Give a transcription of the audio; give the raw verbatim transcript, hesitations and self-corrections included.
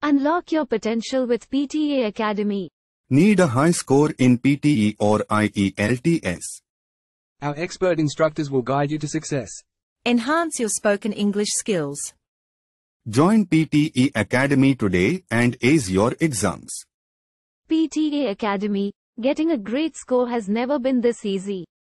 Unlock your potential with P T E Academy. Need a high score in P T E or I E L T S? Our expert instructors will guide you to success. Enhance your spoken English skills. Join P T E Academy today and ace your exams. P T E Academy. Getting a great score has never been this easy.